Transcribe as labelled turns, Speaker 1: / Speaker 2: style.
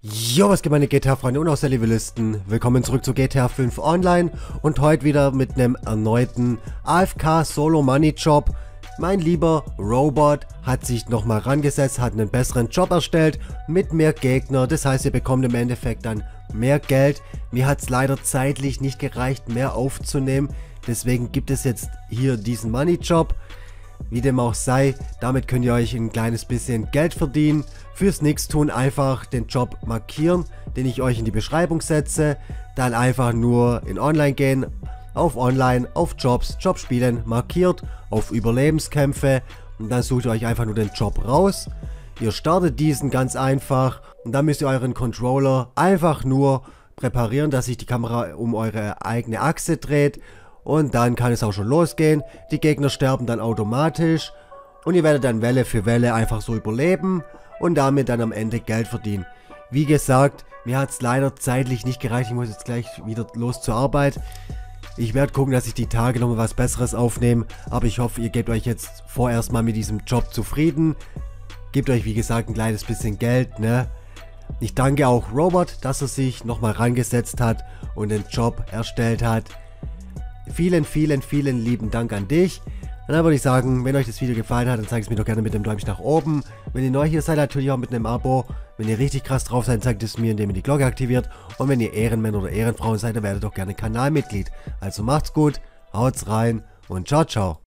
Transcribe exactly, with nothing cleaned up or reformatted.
Speaker 1: Jo, was geht meine G T A-Freunde und auch Civilisten? Willkommen zurück zu G T A fünf Online und heute wieder mit einem erneuten A F K Solo Money Job. Mein lieber Robot hat sich nochmal rangesetzt, hat einen besseren Job erstellt mit mehr Gegner. Das heißt, ihr bekommt im Endeffekt dann mehr Geld. Mir hat es leider zeitlich nicht gereicht, mehr aufzunehmen. Deswegen gibt es jetzt hier diesen Money Job. Wie dem auch sei, damit könnt ihr euch ein kleines bisschen Geld verdienen. Fürs Nichtstun einfach den Job markieren, den ich euch in die Beschreibung setze. Dann einfach nur in Online gehen, auf Online, auf Jobs, Job spielen, markiert, auf Überlebenskämpfe. Und dann sucht ihr euch einfach nur den Job raus. Ihr startet diesen ganz einfach und dann müsst ihr euren Controller einfach nur präparieren, dass sich die Kamera um eure eigene Achse dreht. Und dann kann es auch schon losgehen. Die Gegner sterben dann automatisch. Und ihr werdet dann Welle für Welle einfach so überleben. Und damit dann am Ende Geld verdienen. Wie gesagt, mir hat es leider zeitlich nicht gereicht. Ich muss jetzt gleich wieder los zur Arbeit. Ich werde gucken, dass ich die Tage nochmal was Besseres aufnehme. Aber ich hoffe, ihr gebt euch jetzt vorerst mal mit diesem Job zufrieden. Gebt euch, wie gesagt, ein kleines bisschen Geld, ne? Ich danke auch Robot, dass er sich nochmal rangesetzt hat und den Job erstellt hat. Vielen, vielen, vielen lieben Dank an dich. Und dann würde ich sagen, wenn euch das Video gefallen hat, dann zeigt es mir doch gerne mit dem Däumchen nach oben. Wenn ihr neu hier seid, natürlich auch mit einem Abo. Wenn ihr richtig krass drauf seid, zeigt es mir, indem ihr die Glocke aktiviert. Und wenn ihr Ehrenmänner oder Ehrenfrauen seid, dann werdet doch gerne Kanalmitglied. Also macht's gut, haut's rein und ciao, ciao.